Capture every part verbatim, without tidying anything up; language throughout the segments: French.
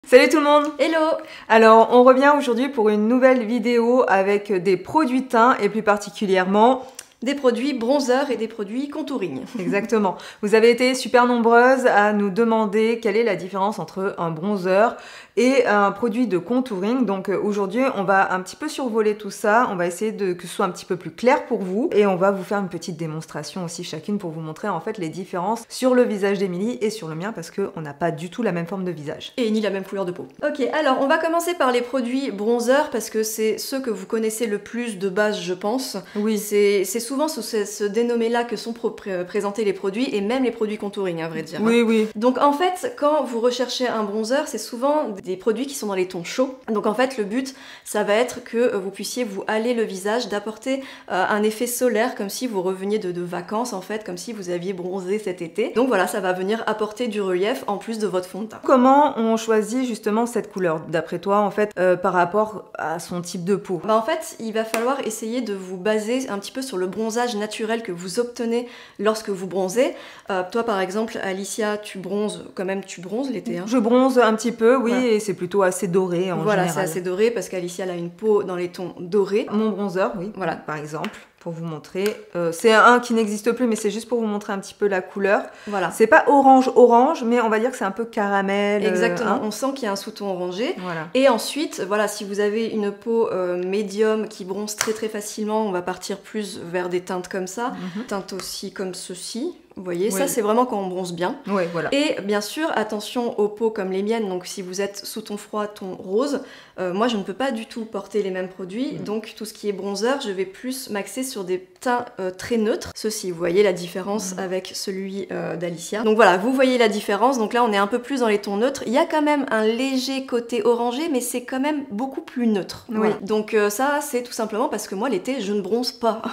Salut tout le monde! Hello! Alors, on revient aujourd'hui pour une nouvelle vidéo avec des produits teints et plus particulièrement des produits bronzers et des produits contouring. Exactement. Vous avez été super nombreuses à nous demander quelle est la différence entre un bronzer et un produit de contouring. Donc aujourd'hui, on va un petit peu survoler tout ça. On va essayer de que ce soit un petit peu plus clair pour vous. Et on va vous faire une petite démonstration aussi chacune pour vous montrer en fait les différences sur le visage d'Emilie et sur le mien parce qu'on n'a pas du tout la même forme de visage. Et ni la même couleur de peau. Ok, alors on va commencer par les produits bronzers parce que c'est ceux que vous connaissez le plus de base, je pense. Oui. C'est souvent sous ce, ce dénommé-là que sont pré présentés les produits et même les produits contouring, à vrai dire. Oui, hein. oui. Donc en fait, quand vous recherchez un bronzer, c'est souvent des produits qui sont dans les tons chauds. Donc en fait, le but, ça va être que vous puissiez vous haler le visage, d'apporter euh, un effet solaire, comme si vous reveniez de, de vacances, en fait, comme si vous aviez bronzé cet été. Donc voilà, ça va venir apporter du relief en plus de votre fond de teint. Comment on choisit justement cette couleur, d'après toi, en fait, euh, par rapport à son type de peau? Bah en fait, il va falloir essayer de vous baser un petit peu sur le bronzage naturel que vous obtenez lorsque vous bronzez. Euh, toi, par exemple, Alicia, tu bronzes, quand même, tu bronzes l'été. Hein. Je bronze un petit peu, oui, voilà. Et c'est plutôt assez doré en voilà, général. Voilà, c'est assez doré parce qu'Alicia a une peau dans les tons dorés. Mon bronzer, oui, voilà. Par exemple. Pour vous montrer. Euh, c'est un qui n'existe plus, mais c'est juste pour vous montrer un petit peu la couleur. Voilà. C'est pas orange-orange, mais on va dire que c'est un peu caramel. Exactement, euh, hein. on sent qu'il y a un sous-ton orangé. Voilà. Et ensuite, voilà, si vous avez une peau euh, médium qui bronze très très facilement, on va partir plus vers des teintes comme ça. Mm-hmm. Teintes aussi comme ceci. Vous voyez, oui. Ça c'est vraiment quand on bronze bien. Oui, voilà. Et bien sûr, attention aux peaux comme les miennes, donc si vous êtes sous ton froid, ton rose, euh, moi je ne peux pas du tout porter les mêmes produits, mmh. donc tout ce qui est bronzer, je vais plus m'axer sur des teints euh, très neutres. Ceci, vous voyez la différence mmh. avec celui euh, d'Alicia. Donc voilà, vous voyez la différence, donc là on est un peu plus dans les tons neutres. Il y a quand même un léger côté orangé, mais c'est quand même beaucoup plus neutre. Oui. Voilà. Donc euh, ça, c'est tout simplement parce que moi l'été, je ne bronze pas,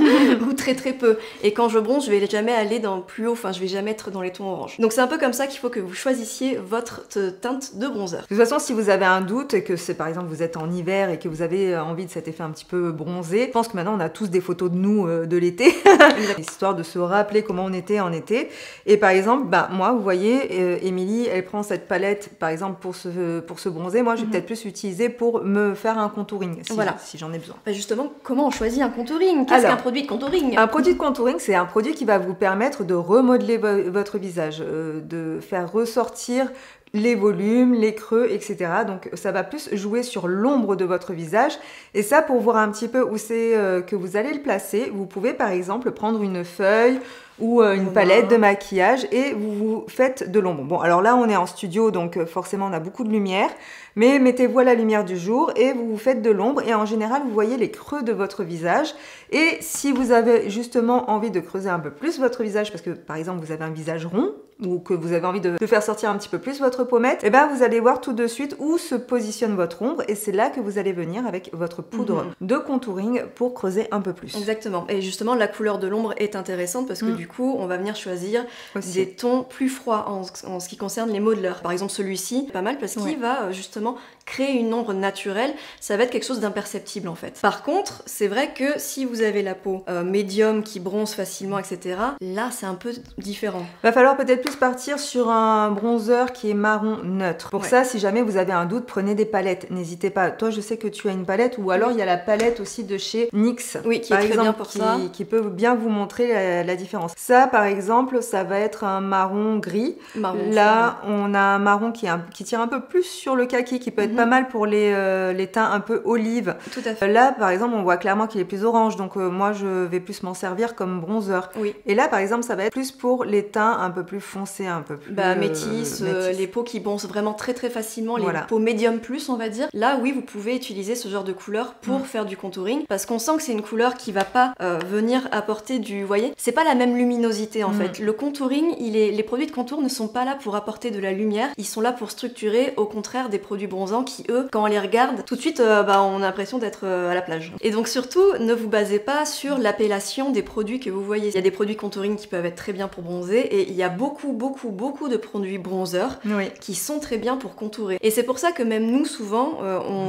ou très très peu. Et quand je bronze, je vais jamais aller dans plus haut, enfin je vais jamais être dans les tons orange. Donc c'est un peu comme ça qu'il faut que vous choisissiez votre teinte de bronzer. De toute façon, si vous avez un doute et que c'est par exemple vous êtes en hiver et que vous avez envie de cet effet un petit peu bronzé, je pense que maintenant on a tous des photos de nous euh, de l'été, histoire de se rappeler comment on était en été. Et par exemple, bah moi vous voyez, euh, Émilie, elle prend cette palette par exemple pour se, pour se bronzer, moi je vais mm-hmm. peut-être plus l'utiliser pour me faire un contouring, si, voilà. si j'en ai besoin. Bah justement, comment on choisit un contouring? Qu'est-ce qu'un produit de contouring? Un produit de contouring, c'est un produit qui va vous permettre de remodeler vo votre visage, euh, de faire ressortir les volumes, les creux, et cetera. Donc ça va plus jouer sur l'ombre de votre visage. Et ça, pour voir un petit peu où c'est euh, que vous allez le placer, vous pouvez par exemple prendre une feuille ou euh, une palette de maquillage et vous vous faites de l'ombre. Bon, alors là, on est en studio, donc euh, forcément, on a beaucoup de lumière. Mais mettez-vous à la lumière du jour et vous vous faites de l'ombre. Et en général, vous voyez les creux de votre visage. Et si vous avez justement envie de creuser un peu plus votre visage, parce que par exemple, vous avez un visage rond, ou que vous avez envie de, de faire sortir un petit peu plus votre pommette, et ben vous allez voir tout de suite où se positionne votre ombre et c'est là que vous allez venir avec votre poudre mmh. de contouring pour creuser un peu plus. Exactement. Et justement, la couleur de l'ombre est intéressante parce que mmh. du coup, on va venir choisir aussi des tons plus froids en, en ce qui concerne les modelers. Par exemple, celui-ci, pas mal parce qu'il ouais. va justement créer une ombre naturelle. Ça va être quelque chose d'imperceptible en fait. Par contre, c'est vrai que si vous avez la peau euh, médium qui bronze facilement, et cetera, là, c'est un peu différent. Va falloir peut-être plus partir sur un bronzer qui est marron neutre. Pour ouais. ça, si jamais vous avez un doute, prenez des palettes. N'hésitez pas. Toi, je sais que tu as une palette ou alors il y a la palette aussi de chez N Y X. Oui, qui par est exemple, très bien pour qui, ça. Qui peut bien vous montrer la, la différence. Ça, par exemple, ça va être un marron gris. Marron, Là, on a un marron qui, est un, qui tire un peu plus sur le kaki, qui peut être mm-hmm. pas mal pour les, euh, les teints un peu olive. Tout à fait. Là, par exemple, on voit clairement qu'il est plus orange. Donc, euh, moi, je vais plus m'en servir comme bronzer. Oui. Et là, par exemple, ça va être plus pour les teints un peu plus foncés, un peu plus... Bah, métis, euh, métis. Les peaux qui bronzent vraiment très très facilement, les voilà. peaux médium plus on va dire. Là oui vous pouvez utiliser ce genre de couleur pour mmh. faire du contouring parce qu'on sent que c'est une couleur qui va pas euh, venir apporter du, vous voyez, c'est pas la même luminosité en mmh. fait. Le contouring, il est... les produits de contour ne sont pas là pour apporter de la lumière, ils sont là pour structurer, au contraire des produits bronzants qui eux, quand on les regarde, tout de suite euh, bah, on a l'impression d'être euh, à la plage. Et donc surtout, ne vous basez pas sur l'appellation des produits que vous voyez. Il y a des produits contouring qui peuvent être très bien pour bronzer et il y a beaucoup beaucoup beaucoup de produits bronzers oui. qui sont très bien pour contourer. Et c'est pour ça que même nous, souvent, euh, on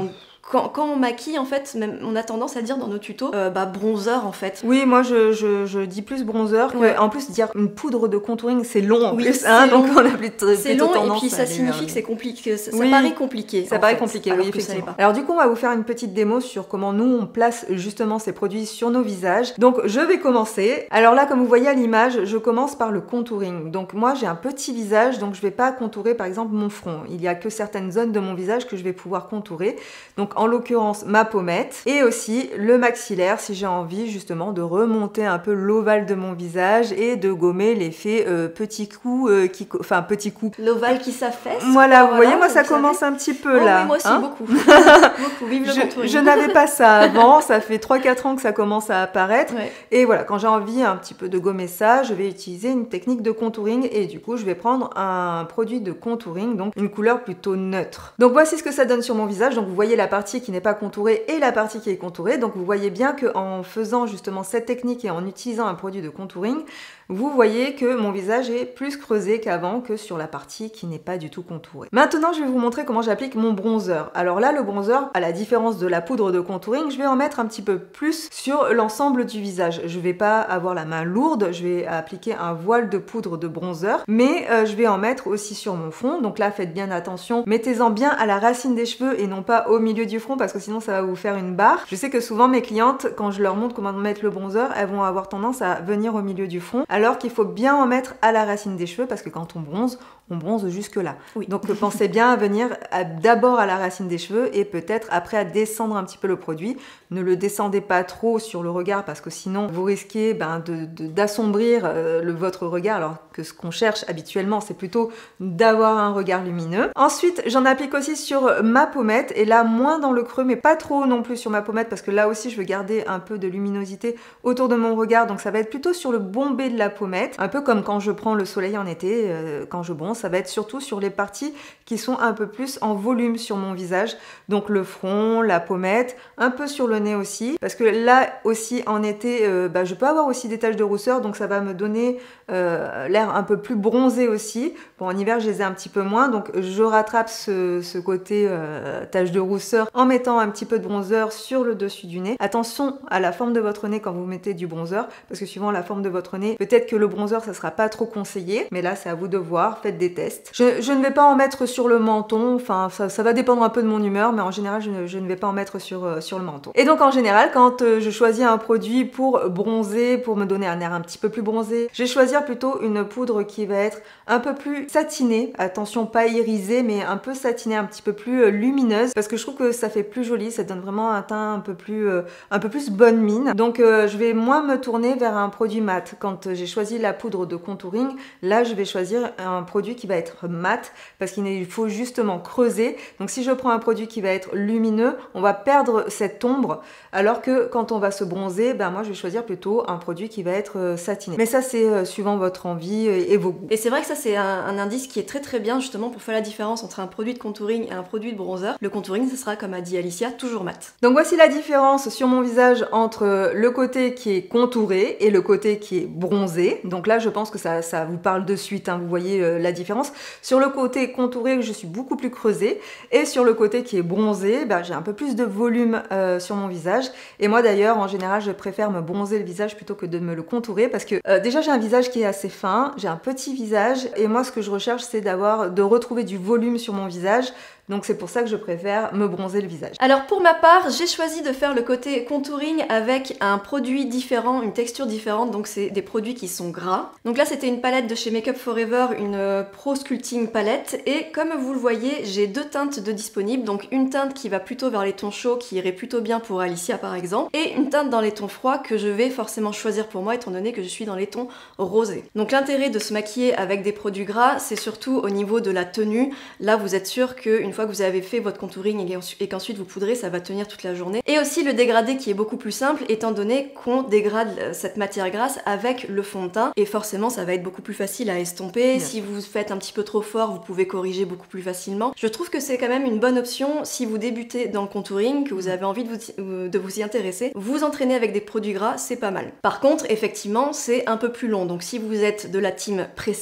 Quand, quand on maquille, en fait, même, on a tendance à dire dans nos tutos, euh, bah bronzer en fait. Oui, moi je, je, je dis plus bronzer. Que, ouais. En plus, dire une poudre de contouring, c'est long en oui, plus. Hein, long. Donc on a plutôt, c'est plutôt long tendance et puis ça signifie vers... que c'est compliqué. Ça, oui, ça paraît compliqué. Ça paraît fait, compliqué, oui, effectivement. Pas. Alors du coup, on va vous faire une petite démo sur comment nous on place justement ces produits sur nos visages. Donc je vais commencer. Alors là, comme vous voyez à l'image, je commence par le contouring. Donc moi, j'ai un petit visage, donc je vais pas contourer par exemple mon front. Il y a que certaines zones de mon visage que je vais pouvoir contourer. Donc en l'occurrence, ma pommette et aussi le maxillaire si j'ai envie justement de remonter un peu l'ovale de mon visage et de gommer l'effet euh, petit coup euh, qui enfin petit coup l'ovale qui s'affaisse. Voilà, vous voilà, voyez moi ça commence savez. un petit peu oh, là oui, moi aussi hein beaucoup beaucoup vive le contouring. Je, je n'avais pas ça avant, ça fait trois quatre ans que ça commence à apparaître ouais. Et voilà, quand j'ai envie un petit peu de gommer ça, je vais utiliser une technique de contouring et du coup je vais prendre un produit de contouring, donc une couleur plutôt neutre. Donc voici ce que ça donne sur mon visage. Donc vous voyez la partie qui n'est pas contourée et la partie qui est contourée. Donc vous voyez bien qu'en faisant justement cette technique et en utilisant un produit de contouring, vous voyez que mon visage est plus creusé qu'avant, que sur la partie qui n'est pas du tout contourée. Maintenant, je vais vous montrer comment j'applique mon bronzer. Alors là, le bronzer, à la différence de la poudre de contouring, je vais en mettre un petit peu plus sur l'ensemble du visage. Je vais pas avoir la main lourde, je vais appliquer un voile de poudre de bronzer, mais euh, je vais en mettre aussi sur mon front. Donc là, faites bien attention, mettez-en bien à la racine des cheveux et non pas au milieu du front parce que sinon ça va vous faire une barre. Je sais que souvent mes clientes, quand je leur montre comment mettre le bronzer, elles vont avoir tendance à venir au milieu du front, alors qu'il faut bien en mettre à la racine des cheveux parce que quand on bronze, on bronze jusque là. Oui. Donc pensez bien à venir d'abord à la racine des cheveux et peut-être après à descendre un petit peu le produit. Ne le descendez pas trop sur le regard parce que sinon vous risquez ben, de, de, d'assombrir euh, le, votre regard, alors que ce qu'on cherche habituellement c'est plutôt d'avoir un regard lumineux. Ensuite j'en applique aussi sur ma pommette et là moins dans le creux mais pas trop non plus sur ma pommette parce que là aussi je veux garder un peu de luminosité autour de mon regard, donc ça va être plutôt sur le bombé de la pommette, un peu comme quand je prends le soleil en été, euh, quand je bronze, ça va être surtout sur les parties qui sont un peu plus en volume sur mon visage, donc le front, la pommette, un peu sur le nez aussi, parce que là aussi en été, euh, bah, je peux avoir aussi des taches de rousseur, donc ça va me donner euh, l'air un peu plus bronzé aussi. Bon, en hiver je les ai un petit peu moins, donc je rattrape ce, ce côté euh, taches de rousseur en mettant un petit peu de bronzer sur le dessus du nez. Attention à la forme de votre nez quand vous mettez du bronzer, parce que suivant la forme de votre nez, peut-être que le bronzer ça sera pas trop conseillé, mais là c'est à vous de voir, faites des tests. Je, je ne vais pas en mettre sur le menton, enfin ça, ça va dépendre un peu de mon humeur, mais en général je ne, je ne vais pas en mettre sur, euh, sur le menton. Et donc en général quand euh, je choisis un produit pour bronzer, pour me donner un air un petit peu plus bronzé, je vais choisir plutôt une poudre qui va être un peu plus satinée, attention pas irisée, mais un peu satinée, un petit peu plus euh, lumineuse, parce que je trouve que ça fait plus joli, ça donne vraiment un teint un peu plus, euh, un peu plus bonne mine. Donc euh, je vais moins me tourner vers un produit mat. Quand euh, j'ai choisi la poudre de contouring, là je vais choisir un produit qui va être mat, parce qu'il faut justement creuser. Donc si je prends un produit qui va être lumineux, on va perdre cette ombre, alors que quand on va se bronzer, ben moi je vais choisir plutôt un produit qui va être euh, satiné. Mais ça c'est euh, suivant votre envie et, et vos goûts. Et c'est vrai que ça c'est un, un indice qui est très très bien justement pour faire la différence entre un produit de contouring et un produit de bronzer. Le contouring ce sera, comme a dit Alicia, toujours mat. Donc voici la différence sur mon visage entre le côté qui est contouré et le côté qui est bronzé. Donc là je pense que ça, ça vous parle de suite, hein, vous voyez euh, la différence. Sur le côté contouré, je suis beaucoup plus creusée, et sur le côté qui est bronzé, ben, j'ai un peu plus de volume euh, sur mon visage. Et moi d'ailleurs, en général, je préfère me bronzer le visage plutôt que de me le contourer, parce que euh, déjà j'ai un visage qui est assez fin, j'ai un petit visage, et moi ce que je recherche c'est d'avoir, de retrouver du volume sur mon visage. Donc c'est pour ça que je préfère me bronzer le visage. Alors pour ma part, j'ai choisi de faire le côté contouring avec un produit différent, une texture différente, donc c'est des produits qui sont gras. Donc là c'était une palette de chez Make Up For Ever, une Pro Sculpting palette, et comme vous le voyez, j'ai deux teintes de disponibles, donc une teinte qui va plutôt vers les tons chauds, qui irait plutôt bien pour Alicia par exemple, et une teinte dans les tons froids que je vais forcément choisir pour moi étant donné que je suis dans les tons rosés. Donc l'intérêt de se maquiller avec des produits gras, c'est surtout au niveau de la tenue. Là vous êtes sûr qu'une fois que vous avez fait votre contouring et qu'ensuite vous poudrez, ça va tenir toute la journée. Et aussi le dégradé qui est beaucoup plus simple étant donné qu'on dégrade cette matière grasse avec le fond de teint, et forcément ça va être beaucoup plus facile à estomper. Bien. Si vous faites un petit peu trop fort, vous pouvez corriger beaucoup plus facilement. Je trouve que c'est quand même une bonne option si vous débutez dans le contouring, que vous avez envie de vous, de vous y intéresser. Vous entraîner avec des produits gras, c'est pas mal. Par contre, effectivement, c'est un peu plus long, donc si vous êtes de la team pressée,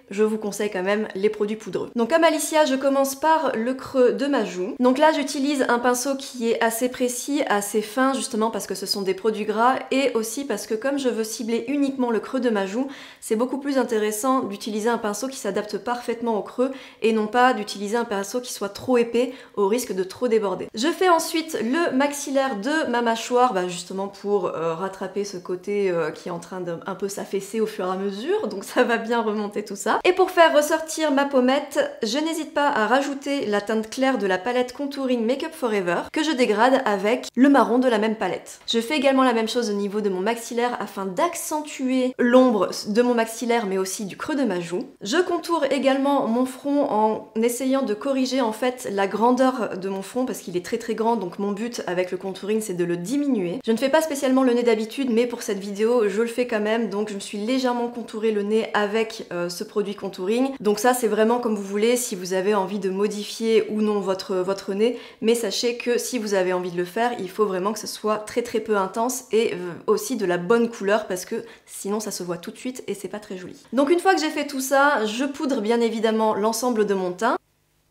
je vous conseille quand même les produits poudreux. Donc comme Alicia, je commence par le creux de ma joue. Donc là, j'utilise un pinceau qui est assez précis, assez fin, justement parce que ce sont des produits gras et aussi parce que comme je veux cibler uniquement le creux de ma joue, c'est beaucoup plus intéressant d'utiliser un pinceau qui s'adapte parfaitement au creux et non pas d'utiliser un pinceau qui soit trop épais au risque de trop déborder. Je fais ensuite le maxillaire de ma mâchoire, bah justement pour euh, rattraper ce côté euh, qui est en train de un peu s'affaisser au fur et à mesure, donc ça va bien remonter tout ça. Et pour faire ressortir ma pommette, je n'hésite pas à rajouter la teinte claire de la palette Contouring Make Up Forever que je dégrade avec le marron de la même palette. Je fais également la même chose au niveau de mon maxillaire afin d'accentuer l'ombre de mon maxillaire mais aussi du creux de ma joue. Je contourne également mon front en essayant de corriger en fait la grandeur de mon front parce qu'il est très très grand, donc mon but avec le contouring c'est de le diminuer. Je ne fais pas spécialement le nez d'habitude mais pour cette vidéo je le fais quand même, donc je me suis légèrement contouré le nez avec euh, ce produit contouring. Donc ça c'est vraiment comme vous voulez si vous avez envie de modifier ou non votre, votre nez, mais sachez que si vous avez envie de le faire, il faut vraiment que ce soit très très peu intense et euh, aussi de la bonne couleur parce que sinon ça se voit tout de suite et c'est pas très joli. Donc une fois que j'ai fait tout ça, je poudre bien évidemment l'ensemble de mon teint.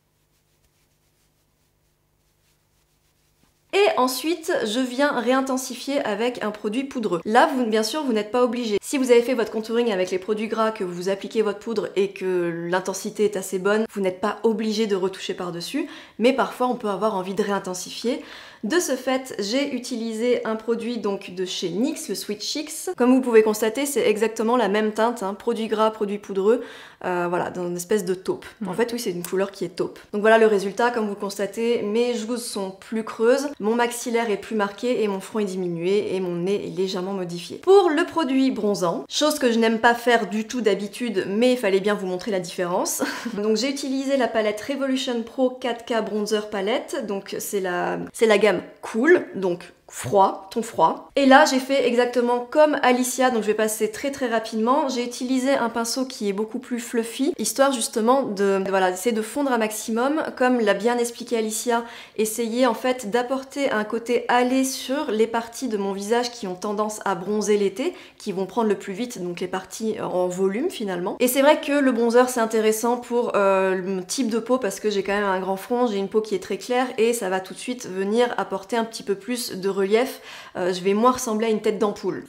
Et ensuite, je viens réintensifier avec un produit poudreux. Là, vous, bien sûr, vous n'êtes pas obligé. Si vous avez fait votre contouring avec les produits gras, que vous appliquez votre poudre et que l'intensité est assez bonne, vous n'êtes pas obligé de retoucher par-dessus. Mais parfois, on peut avoir envie de réintensifier. De ce fait, j'ai utilisé un produit donc de chez N Y X, le Sweet Chicks. Comme vous pouvez constater, c'est exactement la même teinte, hein, produit gras, produit poudreux, euh, voilà, dans une espèce de taupe. En fait, oui, c'est une couleur qui est taupe. Donc voilà le résultat, comme vous constatez, mes joues sont plus creuses, mon maxillaire est plus marqué et mon front est diminué et mon nez est légèrement modifié. Pour le produit bronzant, chose que je n'aime pas faire du tout d'habitude, mais il fallait bien vous montrer la différence. Donc j'ai utilisé la palette Revolution Pro quatre K Bronzer Palette, donc c'est la, c'est la gamme Cool, donc froid, ton froid. Et là j'ai fait exactement comme Alicia, donc je vais passer très très rapidement. J'ai utilisé un pinceau qui est beaucoup plus fluffy, histoire justement de, de voilà, essayer de fondre un maximum, comme l'a bien expliqué Alicia, essayer en fait d'apporter un côté allé sur les parties de mon visage qui ont tendance à bronzer l'été, qui vont prendre le plus vite, donc les parties en volume finalement. Et c'est vrai que le bronzer c'est intéressant pour euh, mon type de peau parce que j'ai quand même un grand front, j'ai une peau qui est très claire et ça va tout de suite venir apporter un petit peu plus de relief, euh, je vais moins ressembler à une tête d'ampoule.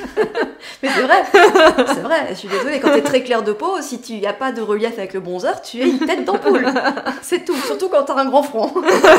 Mais c'est vrai, c'est vrai, je suis désolée, quand t'es très clair de peau, si tu n'y a pas de relief avec le bronzer, tu es une tête d'ampoule. C'est tout, surtout quand t'as un grand front.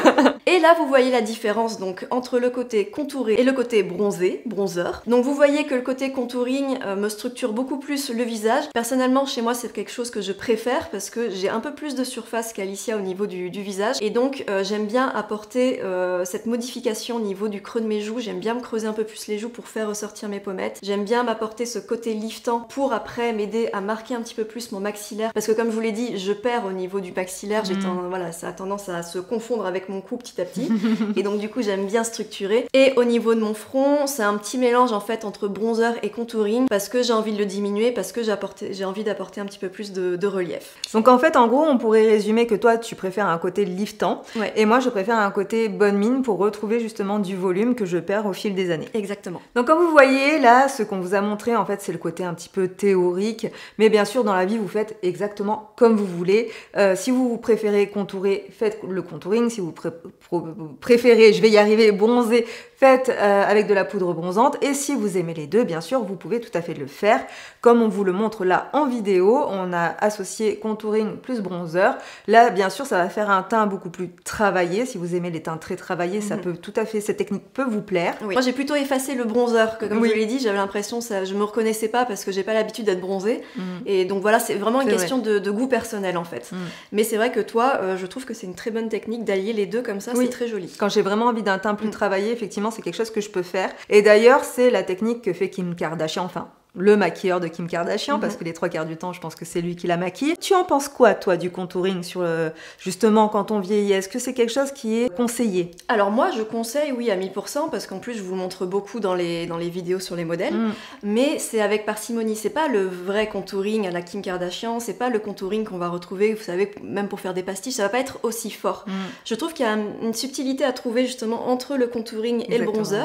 Et là, vous voyez la différence donc entre le côté contouré et le côté bronzé, bronzer. Donc vous voyez que le côté contouring euh, me structure beaucoup plus le visage. Personnellement, chez moi, c'est quelque chose que je préfère parce que j'ai un peu plus de surface qu'Alicia au niveau du, du visage. Et donc, euh, j'aime bien apporter euh, cette modification au niveau du creux de mes joues. J'aime bien me creuser un peu plus les joues pour faire ressortir mes pommettes. J'aime bien m'apporter ce côté liftant pour après m'aider à marquer un petit peu plus mon maxillaire. Parce que comme je vous l'ai dit, je perds au niveau du maxillaire. J'ai mmh. voilà, ça a tendance à se confondre avec mon cou petit à petit. Et donc du coup, j'aime bien structurer. Et au niveau de mon front, c'est un petit mélange en fait entre bronzer et contouring parce que j'ai envie de le diminuer, parce que j'ai envie d'apporter un petit peu plus de, de relief. Donc en fait, en gros, on pourrait résumer que toi, tu préfères un côté liftant. Ouais. Et moi, je préfère un côté bonne mine pour retrouver justement du volume que je perds au fil des années. Exactement. Donc comme vous voyez, là, ce qu'on vous a montré, en fait, c'est le côté un petit peu théorique. Mais bien sûr, dans la vie, vous faites exactement comme vous voulez. Euh, si vous préférez contourer, faites le contouring. Si vous pré préférez, je vais y arriver, bronzer, faites euh, avec de la poudre bronzante. Et si vous aimez les deux, bien sûr, vous pouvez tout à fait le faire. Comme on vous le montre là en vidéo, on a associé contouring plus bronzer. Là, bien sûr, ça va faire un teint beaucoup plus travaillé. Si vous aimez les teints très travaillés, mm-hmm. ça peut tout à fait, cette technique peut vous plaire. Oui. Moi, j'ai plutôt effacé le bronzer, que comme oui. je l'ai dit, j'avais l'impression ça, je me reconnaissais pas parce que j'ai pas l'habitude d'être bronzée. Mm. Et donc voilà, c'est vraiment une question de, de goût personnel en fait. Mm. Mais c'est vrai que toi, euh, je trouve que c'est une très bonne technique d'allier les deux comme ça, oui. c'est très joli. Quand j'ai vraiment envie d'un teint plus mm. travaillé, effectivement, c'est quelque chose que je peux faire. Et d'ailleurs, c'est la technique que fait Kim Kardashian, enfin, le maquilleur de Kim Kardashian, mm-hmm. parce que les trois quarts du temps, je pense que c'est lui qui la maquille. Tu en penses quoi, toi, du contouring sur le, justement quand on vieillit? Est-ce que c'est quelque chose qui est conseillé? Alors moi, je conseille, oui, à mille pour cent, parce qu'en plus, je vous le montre beaucoup dans les, dans les vidéos sur les modèles, mm. mais c'est avec parcimonie. C'est pas le vrai contouring à la Kim Kardashian, c'est pas le contouring qu'on va retrouver, vous savez, même pour faire des pastiches, ça va pas être aussi fort. Mm. Je trouve qu'il y a une subtilité à trouver justement entre le contouring et Exactement. le bronzer,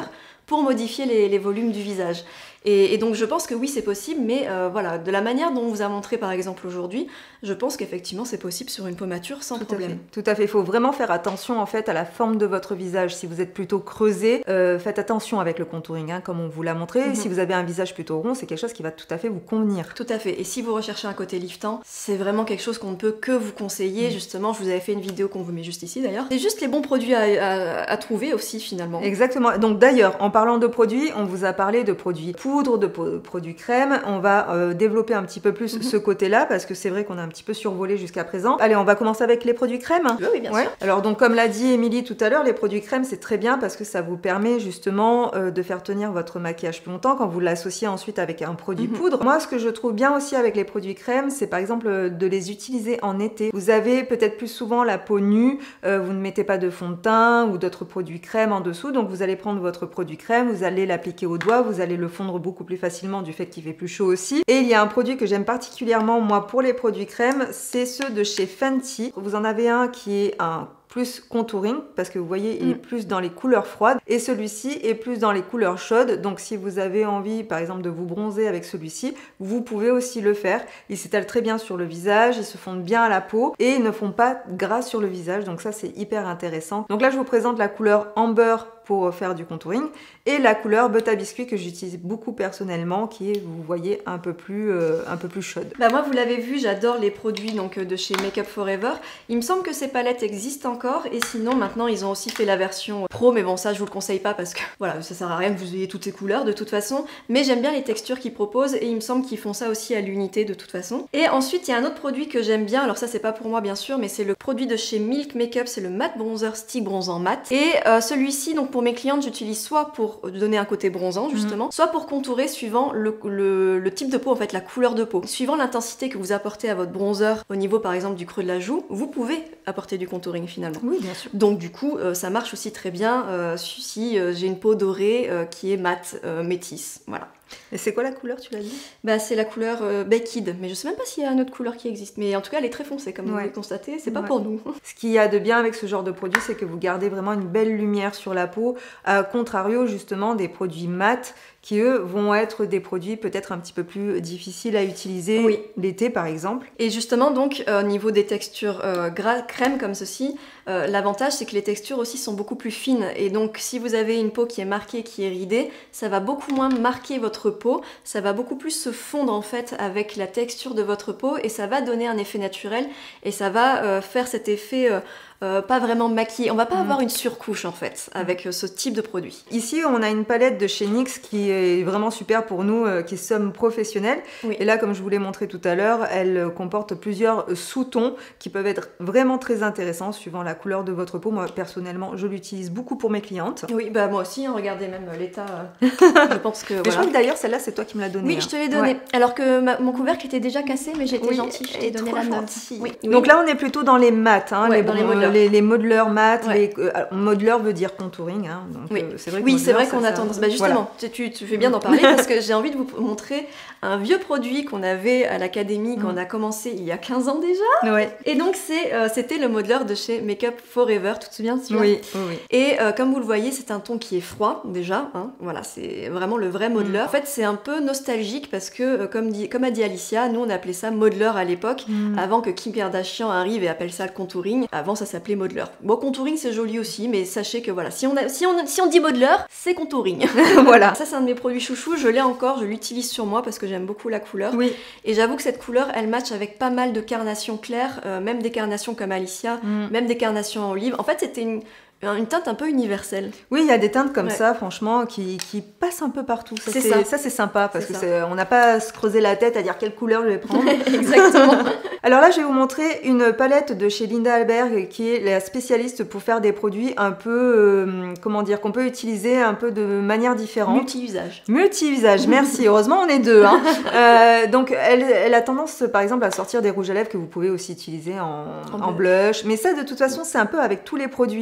pour modifier les, les volumes du visage. Et, et donc je pense que oui, c'est possible, mais euh, voilà, de la manière dont on vous a montré par exemple aujourd'hui, je pense qu'effectivement c'est possible sur une peau mature sans Tout problème. À fait. Tout à fait, il faut vraiment faire attention en fait à la forme de votre visage. Si vous êtes plutôt creusé, euh, faites attention avec le contouring, hein, comme on vous l'a montré. Mm-hmm. Si vous avez un visage plutôt rond, c'est quelque chose qui va tout à fait vous convenir. Tout à fait, et si vous recherchez un côté liftant, c'est vraiment quelque chose qu'on ne peut que vous conseiller. Mm. Justement, je vous avais fait une vidéo qu'on vous met juste ici d'ailleurs. C'est juste les bons produits à, à, à trouver aussi finalement. Exactement, donc d'ailleurs, en parlant de produits, on vous a parlé de produits poudre, de produits produits crème. On va euh, développer un petit peu plus mm-hmm. ce côté-là parce que c'est vrai qu'on a un petit peu survolé jusqu'à présent. Allez, on va commencer avec les produits crème. Oui, oui bien ouais. sûr. Alors donc comme l'a dit Émilie tout à l'heure, les produits crème c'est très bien parce que ça vous permet justement euh, de faire tenir votre maquillage plus longtemps quand vous l'associez ensuite avec un produit mm-hmm. poudre. Moi, ce que je trouve bien aussi avec les produits crème, c'est par exemple de les utiliser en été. Vous avez peut-être plus souvent la peau nue, euh, vous ne mettez pas de fond de teint ou d'autres produits crème en dessous, donc vous allez prendre votre produit crème, vous allez l'appliquer au doigt, vous allez le fondre beaucoup plus facilement du fait qu'il fait plus chaud aussi. Et il y a un produit que j'aime particulièrement moi pour les produits crème, c'est ceux de chez Fenty. Vous en avez un qui est un plus contouring parce que vous voyez il est plus dans les couleurs froides et celui-ci est plus dans les couleurs chaudes, donc si vous avez envie par exemple de vous bronzer avec celui-ci, vous pouvez aussi le faire. Ils s'étalent très bien sur le visage, ils se fondent bien à la peau et ils ne font pas gras sur le visage, donc ça c'est hyper intéressant. Donc là je vous présente la couleur Amber pour faire du contouring et la couleur Butter Biscuit que j'utilise beaucoup personnellement qui est, vous voyez, un peu plus, euh, un peu plus chaude. Bah moi vous l'avez vu, j'adore les produits donc, de chez Make Up For Ever. Il me semble que ces palettes existent encore et sinon maintenant ils ont aussi fait la version pro, mais bon ça je vous le conseille pas parce que voilà ça sert à rien que vous ayez toutes ces couleurs de toute façon, mais j'aime bien les textures qu'ils proposent et il me semble qu'ils font ça aussi à l'unité de toute façon. Et ensuite il y a un autre produit que j'aime bien, alors ça c'est pas pour moi bien sûr, mais c'est le produit de chez Milk Makeup, c'est le Matte Bronzer Stick Bronzant Matte et euh, celui-ci donc pour mes clientes j'utilise soit pour donner un côté bronzant justement, mmh. soit pour contourer suivant le, le, le type de peau, en fait la couleur de peau. Suivant l'intensité que vous apportez à votre bronzer au niveau par exemple du creux de la joue, vous pouvez apporter du contouring finalement. Oui bien sûr. Donc du coup euh, ça marche aussi très bien euh, si euh, j'ai une peau dorée euh, qui est mate, euh, métisse, voilà. Et c'est quoi la couleur, tu l'as dit? Bah c'est la couleur euh, Baked, mais je sais même pas s'il y a une autre couleur qui existe, mais en tout cas elle est très foncée comme ouais. vous pouvez constater, c'est pas ouais. pour nous. Ce qu'il y a de bien avec ce genre de produit, c'est que vous gardez vraiment une belle lumière sur la peau, à contrario justement des produits mat qui eux vont être des produits peut-être un petit peu plus difficiles à utiliser oui. l'été par exemple. Et justement donc euh, au niveau des textures euh, gras crème comme ceci, euh, l'avantage c'est que les textures aussi sont beaucoup plus fines et donc si vous avez une peau qui est marquée, qui est ridée, ça va beaucoup moins marquer votre peau, ça va beaucoup plus se fondre en fait avec la texture de votre peau et ça va donner un effet naturel et ça va euh, faire cet effet euh, Euh, pas vraiment maquillée. On va pas mmh. avoir une surcouche en fait avec euh, ce type de produit. Ici on a une palette de chez N Y X qui est vraiment super pour nous euh, qui sommes professionnels oui. et là comme je vous l'ai montré tout à l'heure elle euh, comporte plusieurs euh, sous-tons qui peuvent être vraiment très intéressants suivant la couleur de votre peau. Moi personnellement je l'utilise beaucoup pour mes clientes. Oui bah moi aussi hein, regardez même l'état euh, je pense que mais voilà. je crois que d'ailleurs celle-là c'est toi qui me l'as donnée. Oui hein. je te l'ai donnée ouais. alors que ma, mon couvercle était déjà cassé mais j'étais oui, gentille, je t'ai donné la note. Oui. Donc oui. là on est plutôt dans les mats hein, ouais, les, dans bon, les modeleurs. Les, les modeleurs mat, ouais. les, euh, modeler veut dire contouring, hein, donc oui. euh, c'est vrai, oui, c'est vrai qu'on ça, a tendance. Bah justement, voilà. tu, tu fais bien d'en parler parce que j'ai envie de vous montrer un vieux produit qu'on avait à l'académie quand mm. on a commencé il y a quinze ans déjà. Ouais. Et donc c'est, euh, c'était le modeler de chez Make Up For Ever, tu te souviens de celui-là? Oui, oui, oui. Et euh, comme vous le voyez, c'est un ton qui est froid déjà. Hein, voilà, c'est vraiment le vrai modeler. Mm. En fait, c'est un peu nostalgique parce que, euh, comme, dit, comme a dit Alicia, nous on appelait ça modeler à l'époque, mm. avant que Kim Kardashian arrive et appelle ça le contouring. Avant, ça s'appelait modeler. Bon, contouring c'est joli aussi, mais sachez que voilà, si on, a, si on, si on dit modeler, c'est contouring. Voilà. Ça, c'est un de mes produits chouchous, je l'ai encore, je l'utilise sur moi parce que j'aime beaucoup la couleur. Oui. Et j'avoue que cette couleur, elle match avec pas mal de carnations claires, euh, même des carnations comme Alicia, mm. même des carnations en olive. En fait, c'était une. Une teinte un peu universelle. Oui, il y a des teintes comme ouais. ça, franchement, qui, qui passent un peu partout. Ça, c'est ça. Ça, c'est sympa, parce que c'est, on n'a pas à se creuser la tête à dire quelle couleur je vais prendre. Exactement. Alors là, je vais vous montrer une palette de chez Linda Alberg, qui est la spécialiste pour faire des produits un peu, euh, comment dire, qu'on peut utiliser un peu de manière différente. Multi-usage. Multi-usage, merci. Heureusement, on est deux. Hein. euh, donc, elle, elle a tendance, par exemple, à sortir des rouges à lèvres que vous pouvez aussi utiliser en, en, en blush. Mais ça, de toute façon, c'est un peu avec tous les produits. Euh, mais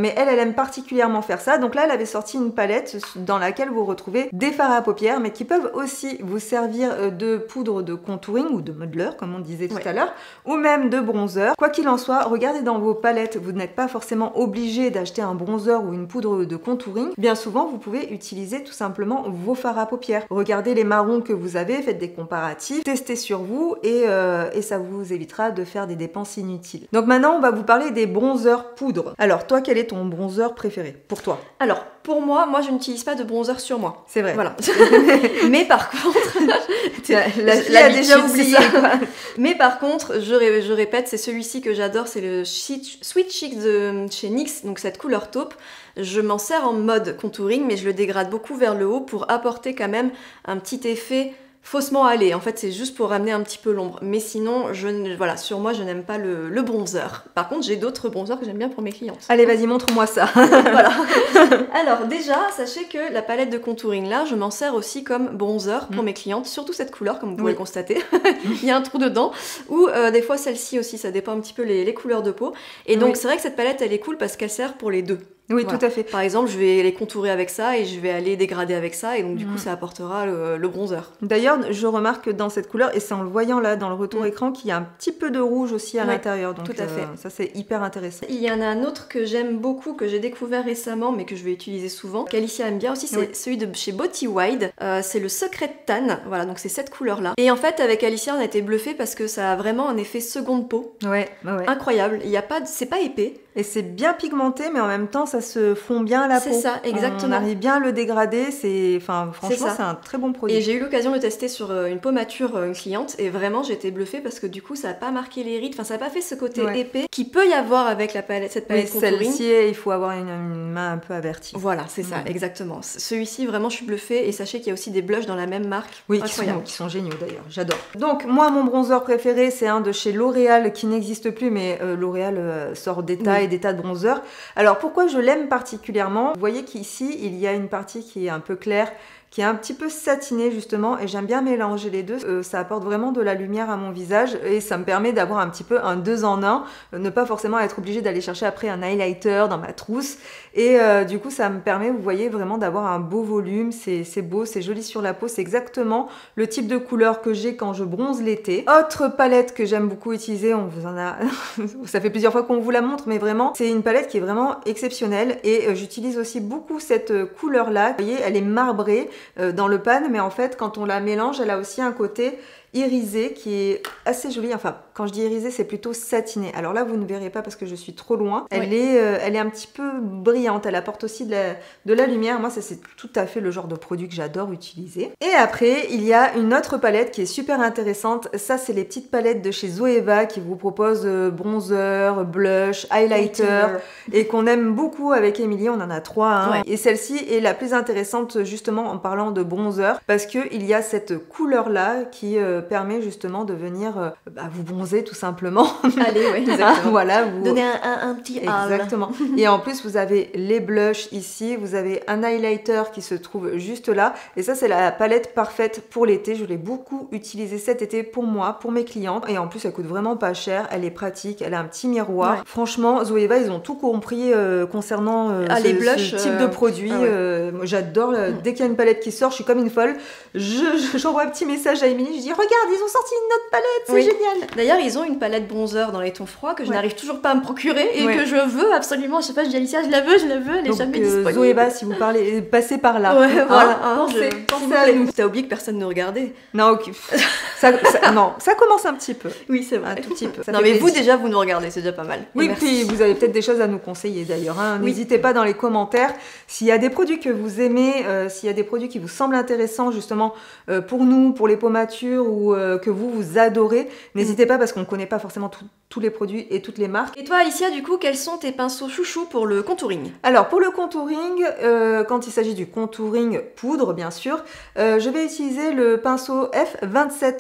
mais elle, elle aime particulièrement faire ça. Donc là, elle avait sorti une palette dans laquelle vous retrouvez des fards à paupières, mais qui peuvent aussi vous servir de poudre de contouring ou de modeler, comme on disait tout ouais. à l'heure, ou même de bronzer. Quoi qu'il en soit, regardez dans vos palettes, vous n'êtes pas forcément obligé d'acheter un bronzer ou une poudre de contouring. Bien souvent, vous pouvez utiliser tout simplement vos fards à paupières. Regardez les marrons que vous avez, faites des comparatifs, testez sur vous et, euh, et ça vous évitera de faire des dépenses inutiles. Donc maintenant, on va vous parler des bronzers poudre. Alors toi, quel est ton bronzer préféré pour toi? Alors, pour moi, moi je n'utilise pas de bronzer sur moi. C'est vrai. Voilà. Mais par contre, la, la fille a déjà oublié. Mais par contre, je, ré je répète, c'est celui-ci que j'adore, c'est le Sweet Chic de chez N Y X, donc cette couleur taupe. Je m'en sers en mode contouring, mais je le dégrade beaucoup vers le haut pour apporter quand même un petit effet faussement allé. En fait, c'est juste pour ramener un petit peu l'ombre. Mais sinon, je, voilà, sur moi, je n'aime pas le, le bronzer. Par contre, j'ai d'autres bronzers que j'aime bien pour mes clientes. Allez, vas-y, montre-moi ça. Voilà. Alors déjà, sachez que la palette de contouring là, je m'en sers aussi comme bronzer pour mm. mes clientes, surtout cette couleur, comme vous pouvez oui. le constater. Il y a un trou dedans. Ou euh, des fois celle-ci aussi, ça dépend un petit peu les, les couleurs de peau. Et donc, oui. c'est vrai que cette palette, elle est cool parce qu'elle sert pour les deux. Oui, voilà. tout à fait. Par exemple, je vais les contourer avec ça et je vais aller dégrader avec ça et donc du mmh. coup, ça apportera le, le bronzer. D'ailleurs, je remarque que dans cette couleur, et c'est en le voyant là dans le retour mmh. écran, qu'il y a un petit peu de rouge aussi à ouais, l'intérieur. Donc tout à fait. Euh, ça, c'est hyper intéressant. Il y en a un autre que j'aime beaucoup, que j'ai découvert récemment, mais que je vais utiliser souvent, qu'Alicia aime bien aussi, c'est oui. celui de chez Beauty Wide. Euh, c'est le Secret Tan. Voilà, donc c'est cette couleur-là. Et en fait, avec Alicia, on a été bluffés parce que ça a vraiment un effet seconde peau. Ouais, ouais. Incroyable. Il y a pas, c'est pas épais. Et c'est bien pigmenté, mais en même temps, ça se fond bien à la peau. C'est ça, exactement. On arrive bien à le dégrader. C'est, enfin, franchement, c'est un très bon produit. Et j'ai eu l'occasion de tester sur une peau mature une cliente, et vraiment, j'ai été bluffée parce que du coup, ça n'a pas marqué les rides. Enfin, ça n'a pas fait ce côté ouais. épais qui peut y avoir avec la palette, cette palette oui, contouring. Celle-ci, il faut avoir une, une main un peu avertie. Voilà, c'est ça, mmh. exactement. Celui-ci, vraiment, je suis bluffée. Et sachez qu'il y a aussi des blushs dans la même marque. Oui, qui sont, qui sont géniaux d'ailleurs. J'adore. Donc, moi, mon bronzer préféré, c'est un de chez L'Oréal qui n'existe plus, mais euh, L'Oréal euh, sort des tas oui. et des tas de bronzers. Alors pourquoi je l'aime particulièrement? Vous voyez qu'ici il y a une partie qui est un peu claire, qui est un petit peu satinée justement, et j'aime bien mélanger les deux. Euh, ça apporte vraiment de la lumière à mon visage et ça me permet d'avoir un petit peu un deux en un, euh, ne pas forcément être obligée d'aller chercher après un highlighter dans ma trousse. Et euh, du coup ça me permet, vous voyez, vraiment d'avoir un beau volume, c'est beau, c'est joli sur la peau, c'est exactement le type de couleur que j'ai quand je bronze l'été. Autre palette que j'aime beaucoup utiliser, on vous en a, ça fait plusieurs fois qu'on vous la montre, mais vraiment c'est une palette qui est vraiment exceptionnelle et euh, j'utilise aussi beaucoup cette euh, couleur là. Vous voyez, elle est marbrée euh, dans le pan, mais en fait quand on la mélange, elle a aussi un côté irisé qui est assez joli. Enfin, quand je dis irisé, c'est plutôt satiné. Alors là, vous ne verrez pas parce que je suis trop loin. Elle, oui. est, euh, elle est un petit peu brillante. Elle apporte aussi de la, de la lumière. Moi, ça, c'est tout à fait le genre de produit que j'adore utiliser. Et après, il y a une autre palette qui est super intéressante. Ça, c'est les petites palettes de chez Zoeva qui vous proposent euh, bronzer, blush, highlighter et qu'on aime beaucoup avec Émilie. On en a trois. Hein. Ouais. Et celle-ci est la plus intéressante justement en parlant de bronzer parce qu'il y a cette couleur-là qui euh, permet justement de venir euh, bah, vous bronzer tout simplement. Allez, oui, exactement. Voilà, vous... Donner un, un, un petit hâle. Exactement. Et en plus, vous avez les blushs ici, vous avez un highlighter qui se trouve juste là. Et ça, c'est la palette parfaite pour l'été. Je l'ai beaucoup utilisée cet été pour moi, pour mes clientes. Et en plus, elle coûte vraiment pas cher. Elle est pratique, elle a un petit miroir. Ouais. Franchement, Zoeva, ils ont tout compris euh, concernant euh, ah, ce, les blushs, ce type euh... de produit. Ah, ouais. euh, J'adore. Euh, dès qu'il y a une palette qui sort, je suis comme une folle. J'envoie je, un petit message à Émilie, je dis regarde, ils ont sorti une autre palette, c'est oui. génial. D'ailleurs, ils ont une palette bronzer dans les tons froids que je ouais. n'arrive toujours pas à me procurer et ouais. que je veux absolument. Je sais pas, je dis Alicia, je la veux, je la veux, elle est Donc, jamais euh, disponible. Zoeva, si vous parlez, passez par là. Ouais, hein, voilà. Hein, pensez, je... pensez à nous. T'as oublié que personne ne regardait. Non, ok. ça, ça, non, ça commence un petit peu. Oui, c'est vrai. Un tout petit peu. Ça non, mais plaisir. Vous déjà, vous nous regardez, c'est déjà pas mal. Oui, puis vous avez peut-être des choses à nous conseiller d'ailleurs. Hein. Oui. N'hésitez pas dans les commentaires. S'il y a des produits que vous aimez, euh, s'il y a des produits qui vous semblent intéressants justement euh, pour nous, pour les peaux matures ou euh, que vous, vous adorez, n'hésitez pas parce qu'on ne connaît pas forcément tout, tous les produits et toutes les marques. Et toi Alicia, du coup, quels sont tes pinceaux chouchous pour le contouring? Alors pour le contouring, euh, quand il s'agit du contouring poudre bien sûr, euh, je vais utiliser le pinceau F vingt-sept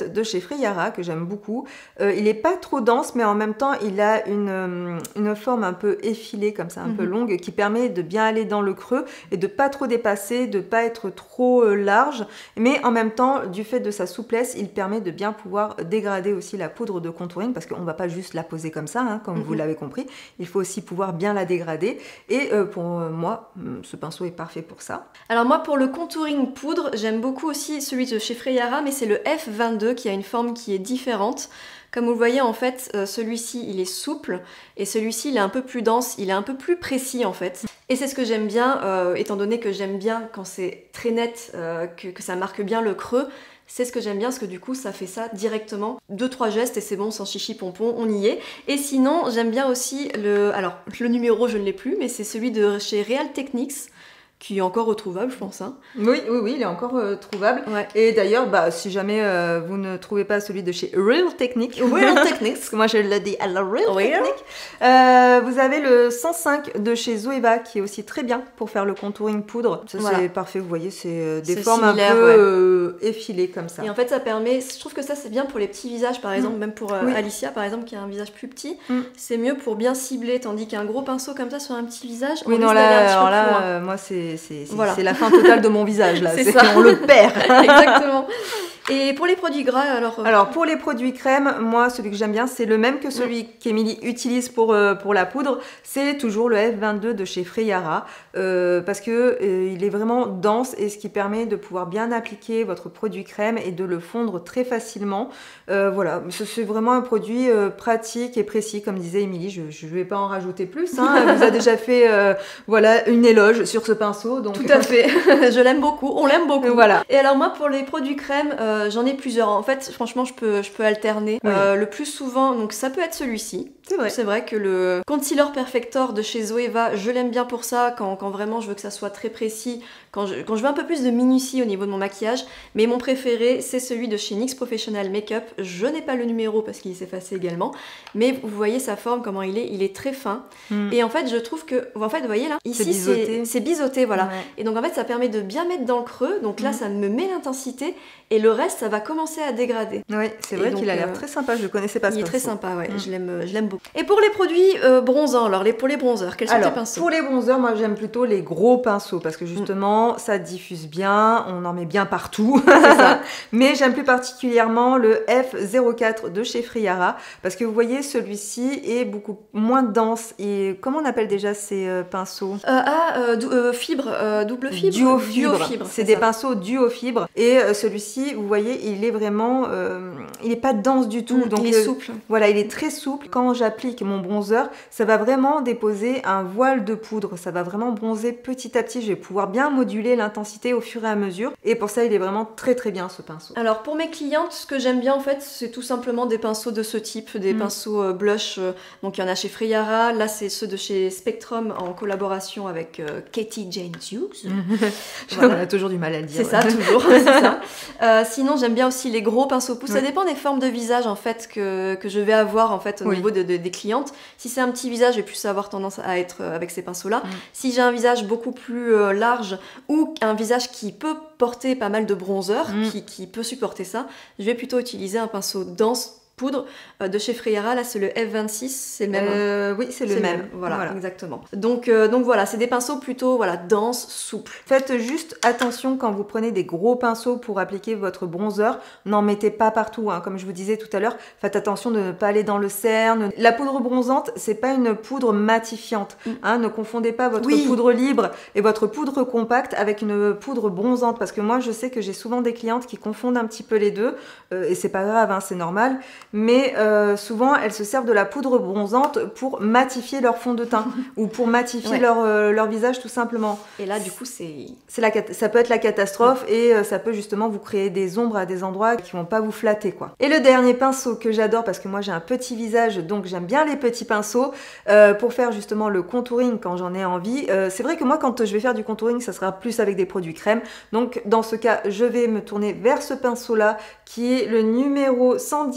de chez Freyara que j'aime beaucoup. Euh, il n'est pas trop dense, mais en même temps, il a une, une forme un peu effilée, comme ça, un mm-hmm. peu longue, qui permet de bien aller dans le creux et de pas trop dépasser, de pas être trop euh, large. Mais en même temps, du fait de sa souplesse, il permet de bien pouvoir dégrader aussi la poudre de contouring, parce qu'on ne va pas juste la poser comme ça, hein, comme mm-hmm. vous l'avez compris. Il faut aussi pouvoir bien la dégrader. Et euh, pour euh, moi, ce pinceau est parfait pour ça. Alors moi, pour le contouring poudre, j'aime beaucoup aussi celui de chez Freyara, mais c'est le F vingt-deux qui a une forme qui est différente. Comme vous le voyez, en fait, euh, celui-ci, il est souple, et celui-ci, il est un peu plus dense, il est un peu plus précis, en fait. Et c'est ce que j'aime bien, euh, étant donné que j'aime bien quand c'est très net, euh, que, que ça marque bien le creux. C'est ce que j'aime bien, parce que du coup, ça fait ça directement. Deux, trois gestes, et c'est bon, sans chichi pompon, on y est. Et sinon, j'aime bien aussi le... Alors, le numéro, je ne l'ai plus, mais c'est celui de chez Real Techniques, qui est encore retrouvable, je pense. Hein. Oui, oui, oui, il est encore euh, trouvable. Ouais. Et d'ailleurs, bah, si jamais euh, vous ne trouvez pas celui de chez Real Techniques, Real Techniques, parce que moi je le dis à la Real oui. Techniques, euh, vous avez le cent cinq de chez Zoeva qui est aussi très bien pour faire le contouring poudre. Ça voilà. C'est parfait, vous voyez, c'est euh, des formes un peu ouais. euh, effilées comme ça. Et en fait, ça permet, je trouve que ça c'est bien pour les petits visages, par exemple, mmh. même pour euh, oui. Alicia, par exemple, qui a un visage plus petit, mmh. c'est mieux pour bien cibler, tandis qu'un gros pinceau comme ça sur un petit visage, oui, on non, risque d'aller un petit alors peu là, plus loin. Euh, moi c'est c'est voilà. la fin totale de mon visage là, c'est c'est ça. On le perd. Exactement. Et pour les produits gras, alors euh... Alors pour les produits crème, moi celui que j'aime bien, c'est le même que celui mmh. qu'Émilie utilise pour, euh, pour la poudre, c'est toujours le F vingt-deux de chez Freyara, euh, parce que euh, il est vraiment dense et ce qui permet de pouvoir bien appliquer votre produit crème et de le fondre très facilement. Euh, voilà, c'est vraiment un produit euh, pratique et précis, comme disait Émilie, je ne vais pas en rajouter plus, hein. Elle vous a déjà fait euh, voilà, une éloge sur ce pinceau. Donc... Tout à fait, je l'aime beaucoup, on l'aime beaucoup. Voilà. Et alors moi pour les produits crème, euh, j'en ai plusieurs. En fait, franchement, je peux, je peux alterner. Oui. Euh, le plus souvent, donc ça peut être celui-ci. C'est vrai. C'est vrai que le Concealer Perfector de chez Zoeva, je l'aime bien pour ça, quand, quand vraiment je veux que ça soit très précis, quand je, quand je veux un peu plus de minutie au niveau de mon maquillage. Mais mon préféré, c'est celui de chez N Y X Professional Makeup. Je n'ai pas le numéro parce qu'il s'est effacé également. Mais vous voyez sa forme, comment il est. Il est très fin. Mm. Et en fait, je trouve que... En fait, vous voyez là, ici, c'est biseauté, voilà. Ouais. Et donc, en fait, ça permet de bien mettre dans le creux. Donc là, mm. ça me met l'intensité. Et le reste, ça va commencer à dégrader. Oui, c'est vrai qu'il a l'air euh, très sympa. Je ne connaissais pas ce Il est pinceau. très sympa, ouais. Mm. Je l'aime, je l'aime beaucoup. Et pour les produits euh, bronzants, alors les, pour les bronzers, quels sont alors, tes pinceaux? Pour les bronzers, moi j'aime plutôt les gros pinceaux parce que justement mm. ça diffuse bien, on en met bien partout. C'est ça. Mais j'aime plus particulièrement le F zéro quatre de chez Freyara parce que vous voyez celui-ci est beaucoup moins dense. Et comment on appelle déjà ces euh, pinceaux? euh, Ah, euh, euh, fibre, euh, double fibre. Duo fibre. Duo fibre c'est des ça. pinceaux duo fibre. Et euh, celui-ci, vous voyez, il est vraiment, euh, il est pas dense du tout. Mm, donc il est euh, souple. Voilà, il est très souple. Quand j'applique mon bronzer, ça va vraiment déposer un voile de poudre. Ça va vraiment bronzer petit à petit. Je vais pouvoir bien moduler l'intensité au fur et à mesure. Et pour ça, il est vraiment très très bien ce pinceau. Alors pour mes clientes, ce que j'aime bien en fait, c'est tout simplement des pinceaux de ce type, des mm. pinceaux euh, blush. Euh, donc il y en a chez Freyara. Là, c'est ceux de chez Spectrum en collaboration avec euh, Katie Jane Hughes. Voilà. On a toujours du mal à le dire. C'est ouais. ça, toujours. C'est ça. Euh, sinon, j'aime bien aussi les gros pinceaux pouces. Oui. Ça dépend des formes de visage en fait que, que je vais avoir en fait au oui. niveau de, de, des clientes. Si c'est un petit visage, je vais plus avoir tendance à être avec ces pinceaux-là. Mm. Si j'ai un visage beaucoup plus euh, large ou un visage qui peut porter pas mal de bronzer, mm. qui, qui peut supporter ça, je vais plutôt utiliser un pinceau dense poudre euh, de chez Freyara. Là, c'est le F vingt-six, c'est le même. Euh, oui, c'est le même. même. Voilà, voilà, exactement. Donc, euh, donc voilà, c'est des pinceaux plutôt voilà, denses, souples. Faites juste attention quand vous prenez des gros pinceaux pour appliquer votre bronzer. N'en mettez pas partout. Hein. Comme je vous disais tout à l'heure, faites attention de ne pas aller dans le cerne. La poudre bronzante, c'est pas une poudre matifiante. Mm. Hein. Ne confondez pas votre oui. poudre libre et votre poudre compacte avec une poudre bronzante. Parce que moi, je sais que j'ai souvent des clientes qui confondent un petit peu les deux. Euh, et c'est pas grave, hein, c'est normal. Mais euh, souvent elles se servent de la poudre bronzante pour matifier leur fond de teint ou pour matifier ouais. leur, euh, leur visage tout simplement. Et là du coup c'est... c'est la, ça peut être la catastrophe ouais. et euh, ça peut justement vous créer des ombres à des endroits qui vont pas vous flatter quoi. Et le dernier pinceau que j'adore parce que moi j'ai un petit visage donc j'aime bien les petits pinceaux euh, pour faire justement le contouring quand j'en ai envie. Euh, c'est vrai que moi quand je vais faire du contouring ça sera plus avec des produits crème. Donc dans ce cas je vais me tourner vers ce pinceau là qui est le numéro cent dix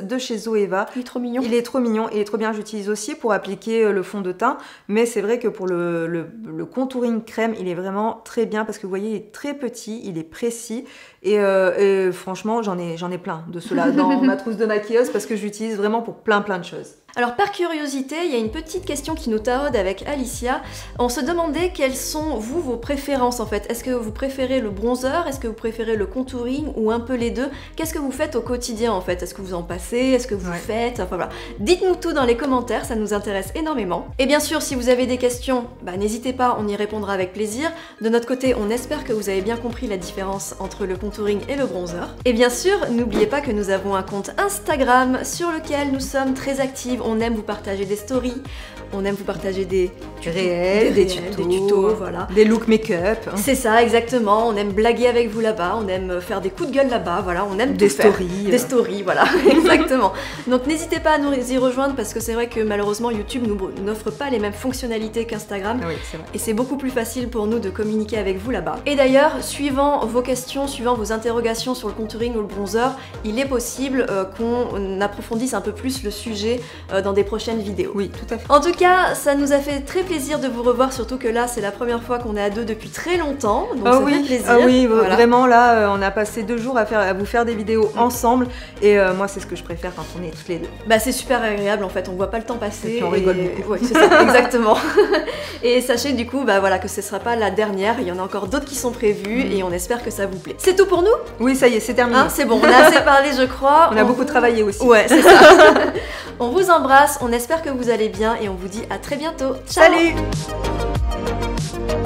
de chez Zoeva. Il est trop mignon. Il est trop mignon, il est trop bien. J'utilise aussi pour appliquer le fond de teint, mais c'est vrai que pour le, le, le contouring crème, il est vraiment très bien parce que vous voyez, il est très petit, il est précis et, euh, et franchement, j'en ai, j'en ai plein de ceux-là dans ma trousse de maquilleuse parce que j'utilise vraiment pour plein plein de choses. Alors par curiosité, il y a une petite question qui nous taraude avec Alicia. On se demandait quelles sont, vous, vos préférences en fait. Est-ce que vous préférez le bronzer? Est-ce que vous préférez le contouring? Ou un peu les deux? Qu'est-ce que vous faites au quotidien en fait? Est-ce que vous en passez? Est-ce que vous ouais. faites? Enfin voilà. Dites-nous tout dans les commentaires, ça nous intéresse énormément. Et bien sûr, si vous avez des questions, bah, n'hésitez pas, on y répondra avec plaisir. De notre côté, on espère que vous avez bien compris la différence entre le contouring et le bronzer. Et bien sûr, n'oubliez pas que nous avons un compte Instagram sur lequel nous sommes très actifs. On aime vous partager des stories, on aime vous partager des réels, des, des, réels, tutos, des tutos, voilà. Des looks make-up. C'est ça, exactement. On aime blaguer avec vous là-bas, on aime faire des coups de gueule là-bas, voilà. On aime des tout stories. Faire. Des stories, voilà, exactement. Donc n'hésitez pas à nous y rejoindre parce que c'est vrai que malheureusement YouTube nous n'offre pas les mêmes fonctionnalités qu'Instagram. Oui, c'est vrai. Et c'est beaucoup plus facile pour nous de communiquer avec vous là-bas. Et d'ailleurs, suivant vos questions, suivant vos interrogations sur le contouring ou le bronzer, il est possible euh, qu'on approfondisse un peu plus le sujet euh, dans des prochaines vidéos. Oui, tout à fait. En tout cas, ça nous a fait très plaisir de vous revoir, surtout que là, c'est la première fois qu'on est à deux depuis très longtemps, donc oh ça oui, fait plaisir. Ah oui, voilà. Vraiment là, on a passé deux jours à, faire, à vous faire des vidéos ensemble, et euh, moi, c'est ce que je préfère quand on est toutes les deux. Bah, c'est super agréable en fait, on voit pas le temps passer. Et puis on rigole et... beaucoup. Ouais, c'est ça, exactement. Et sachez du coup, bah voilà, que ce sera pas la dernière, il y en a encore d'autres qui sont prévues, mmh. et on espère que ça vous plaît. C'est tout pour nous? Oui, ça y est, c'est terminé. Hein, c'est bon, on a assez parlé, je crois. On a on beaucoup vous... travaillé aussi. Ouais, c'est ça. On vous embrasse, on espère que vous allez bien et on vous dit à très bientôt. Ciao. Salut!